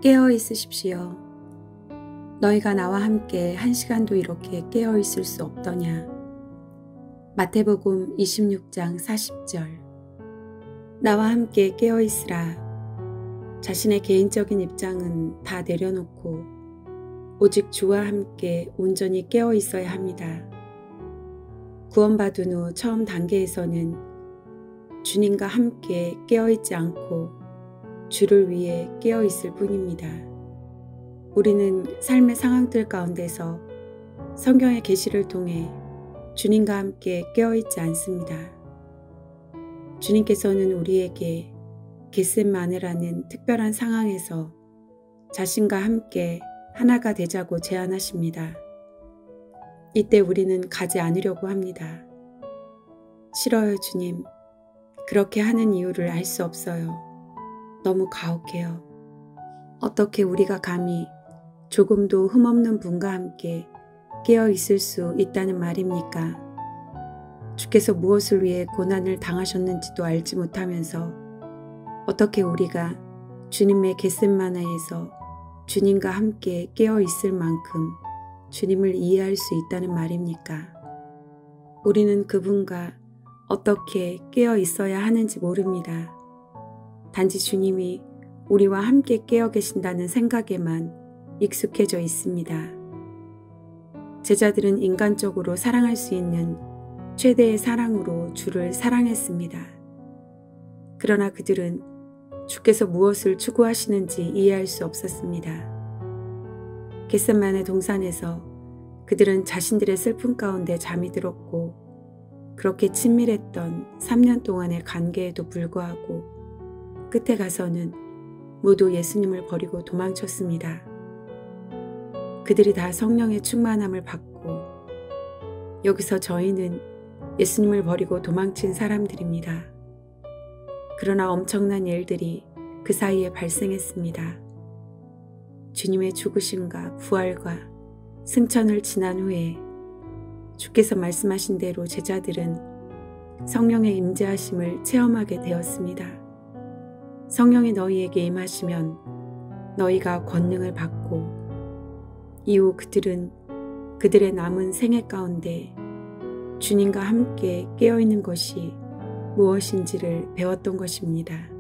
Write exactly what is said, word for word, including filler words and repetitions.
깨어 있으십시오. 너희가 나와 함께 한 시간도 이렇게 깨어 있을 수 없더냐. 마태복음 이십육 장 사십 절. 나와 함께 깨어 있으라. 자신의 개인적인 입장은 다 내려놓고 오직 주와 함께 온전히 깨어 있어야 합니다. 구원받은 후 처음 단계에서는 주님과 함께 깨어 있지 않고 주를 위해 깨어 있을 뿐입니다. 우리는 삶의 상황들 가운데서 성경의 계시를 통해 주님과 함께 깨어 있지 않습니다. 주님께서는 우리에게 겟세마네라는 특별한 상황에서 자신과 함께 하나가 되자고 제안하십니다. 이때 우리는 가지 않으려고 합니다. 싫어요, 주님. 그렇게 하는 이유를 알 수 없어요. 너무 가혹해요. 어떻게 우리가 감히 조금도 흠없는 분과 함께 깨어 있을 수 있다는 말입니까? 주께서 무엇을 위해 고난을 당하셨는지도 알지 못하면서 어떻게 우리가 주님의 겟세마네에서 주님과 함께 깨어 있을 만큼 주님을 이해할 수 있다는 말입니까? 우리는 그분과 어떻게 깨어 있어야 하는지 모릅니다. 단지 주님이 우리와 함께 깨어 계신다는 생각에만 익숙해져 있습니다. 제자들은 인간적으로 사랑할 수 있는 최대의 사랑으로 주를 사랑했습니다. 그러나 그들은 주께서 무엇을 추구하시는지 이해할 수 없었습니다. 겟세마네 동산에서 그들은 자신들의 슬픔 가운데 잠이 들었고 그렇게 친밀했던 삼 년 동안의 관계에도 불구하고 끝에 가서는 모두 예수님을 버리고 도망쳤습니다. 그들이 다 성령의 충만함을 받고 여기서 저희는 예수님을 버리고 도망친 사람들입니다. 그러나 엄청난 일들이 그 사이에 발생했습니다. 주님의 죽으심과 부활과 승천을 지난 후에 주께서 말씀하신 대로 제자들은 성령의 임재하심을 체험하게 되었습니다. 성령이 너희에게 임하시면 너희가 권능을 받고 이후 그들은 그들의 남은 생애 가운데 주님과 함께 깨어있는 것이 무엇인지를 배웠던 것입니다.